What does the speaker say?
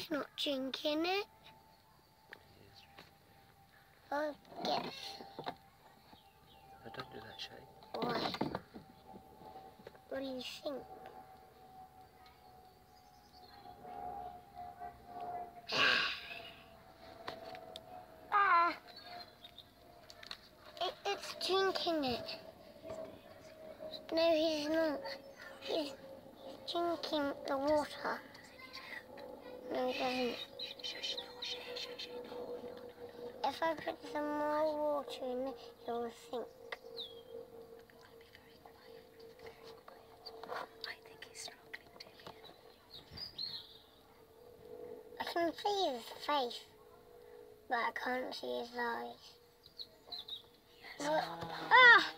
He's not drinking it. Oh, yes. No, don't do that, Shay. Why? What do you think? It's drinking it. No, he's not. He's drinking the water. No, he doesn't. If I put some more water in, he'll think. I think he's struggling, Damien. I can see his face, but I can't see his eyes. Yes. Ah!